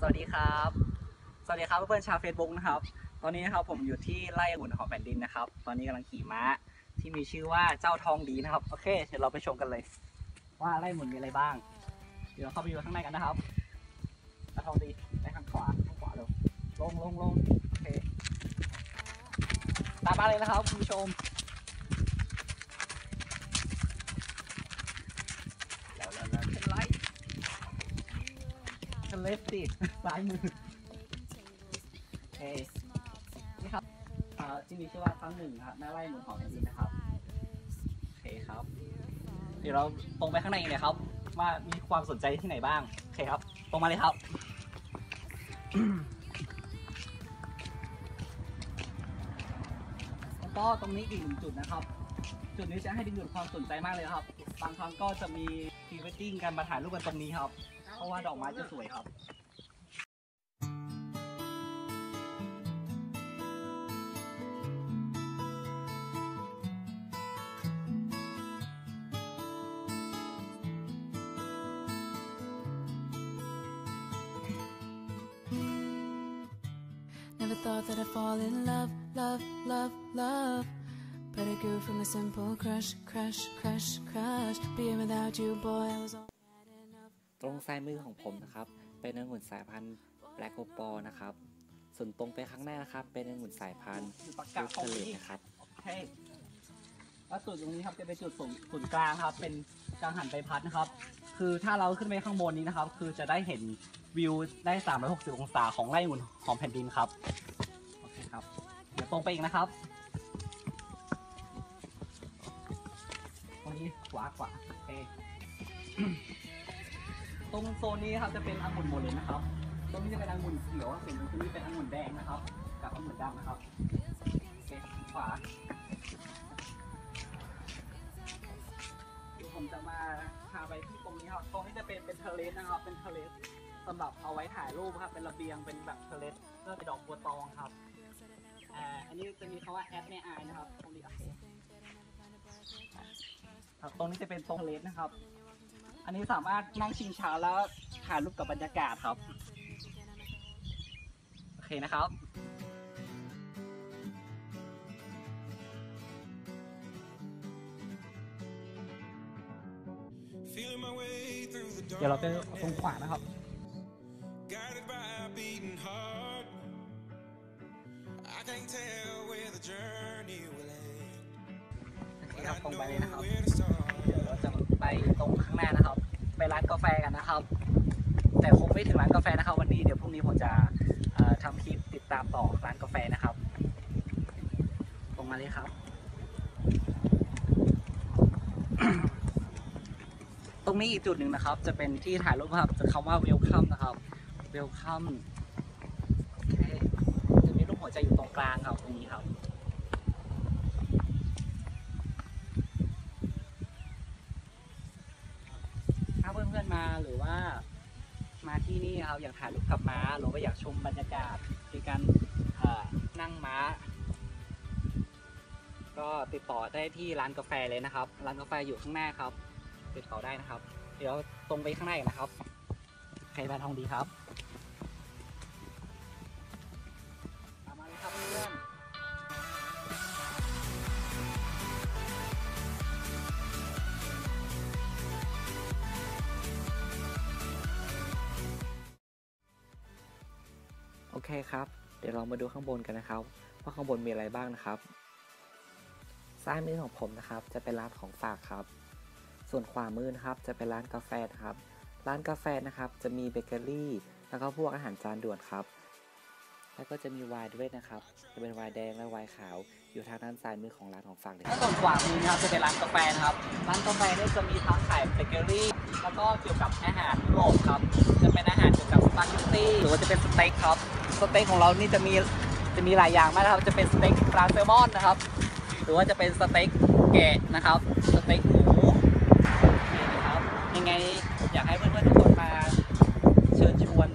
สวัสดีครับสวัสดีครับเพื่อนๆชาว Facebook นะครับตอนนี้นะครับผมอยู่ที่ไร่องุ่นของแผ่นดินนะครับตอนนี้กำลังขี่ม้าที่มีชื่อว่าเจ้าทองดีนะครับโอเคเดี๋ยวเราไปชมกันเลยว่าไร่องุ่นมีอะไรบ้างเดี๋ยวเราเข้าไปดูข้างในกันนะครับเจ้าทองดีไปข้างขวาเร็วลงโอเคตามมาเลยนะครับคุณผู้ชมแล้วเป็นไรเป็นเลฟติซ้ายมือโอเคนี่ครับที่มีชื่อว่าครั้งหนึ่งครับหน้าไร่องุ่นของแผ่นดินนะครับโอเคครับเดี๋ยวเราตรงไปข้างในเลยครับว่ามีความสนใจที่ไหนบ้างโอเคครับตรงมาเลยครับ แล้วก็ตรงนี้อีกหนึ่งจุดนะครับจุดนี้จะให้ดึงดูดความสนใจมากเลยครับบางครั้งก็จะมีพรีเวดดิ้งการมาถ่ายรูปกันตรงนี้ครับเพราะว่าดอกไม้จะสวยครับ Never thought that I'd fall in love, but I grew from a simple crush. Being without you, boy, I was all bad enough. ตรงซ้ายมือของผมนะครับเป็นองุ่นสายพันธุ์แบล็กโอปอร์นะครับส่วนตรงไปข้างหน้านะครับเป็นองุ่นสายพันธุ์ลูกเทเลตนะครับโอเคแล้วจุดตรงนี้ครับจะเป็นจุดศูนย์กลางครับเป็นกังหันใบพัดนะครับคือถ้าเราขึ้นไปข้างบนนี้นะครับคือจะได้เห็นวิวได้360องศาของไร่องุ่นของแผ่นดินครับโอเคครับเดี๋ยวตรงไปอีกนะครับตรงนี้ขวาโอเค ตรงโซนนี้ครับจะเป็นองุ่นหมดเลยนะครับตรงนี้จะเป็นองุ่นเขียวส่วนตรงนี้เป็นองุ่นแดงนะครับกับองุ่นดำนะครับโอเคขวาผมจะมาพาไปที่ตรงนี้ครับตรงนี้จะเป็นเทเลสนะครับเป็นเทเลสสำหรับเอาไว้ถ่ายรูปครับเป็นระเบียงเป็นแบบเทเลสเพื่อไปดอกบัวตองครับอันนี้จะมีคำว่าแอดไม่อายนะครับตรงนี้โอเคครับตรงนี้จะเป็นตรงเทเลสนะครับอันนี้สามารถนั่งชิงช้าแล้วถ่ายรูปกับบรรยากาศครับโอเคนะครับเดี๋ยวเราไปตรงขวานะครับครับตรงไปเลยนะครับเดี๋ยวเราจะไปตรงข้างหน้านะครับไปร้านกาแฟกันนะครับแต่คงไม่ถึงร้านกาแฟนะครับวันนี้เดี๋ยวพรุ่งนี้ผมจะทำคลิปติดตามต่อร้านกาแฟนะครับตรงมาเลยครับ ตรงนี้อีกจุดหนึ่งนะครับจะเป็นที่ถ่ายรูปครับจะคำว่า welcome นะครับ welcome โอเคจะมีรูปหัวใจอยู่ตรงกลางครับตรงนี้ครับถ้าเพื่อนๆมาหรือว่ามาที่นี่ครับอยากถ่ายรูปกับม้าหรือว่าอยากชมบรรยากาศในการนั่งม้าก็ติดต่อได้ที่ร้านกาแฟเลยนะครับร้านกาแฟอยู่ข้างหน้าครับติดต่อได้นะครับเดี๋ยวตรงไปข้างในนะครับใครบ้านทองดีครับตามมาเลยครับเพื่อนโอเคครับเดี๋ยวเรามาดูข้างบนกันนะครับว่าข้างบนมีอะไรบ้างนะครับซ้ายมือของผมนะครับจะเป็นร้านของฝากครับส่วนขวามือนะครับจะเป็นร้านกาแฟครับร้านกาแฟนะครับจะมีเบเกอรี่แล้วก็พวกอาหารจานด่วนครับแล้วก็จะมีไวน์ด้วยนะครับจะเป็นไวน์แดงและไวน์ขาวอยู่ทางด้านซ้ายมือของร้านของฝากเลยส่วนขวามือนะครับจะเป็นร้านกาแฟนะครับร้านกาแฟเนี่ยจะมีทั้งขายเบเกอรี่แล้วก็เกี่ยวกับอาหารยุโรปครับจะเป็นอาหารเกี่ยวกับสปาเกตตี้หรือว่าจะเป็นสเต็กครับสเต็กของเรานี่จะมีหลายอย่างมากนะครับจะเป็นสเต็กปลาแซลมอนนะครับหรือว่าจะเป็นสเต็กแกะนะครับสเต็กหมูนะครับยังไงอยากให้เพื่อนๆทุกคนมาเชิญชวน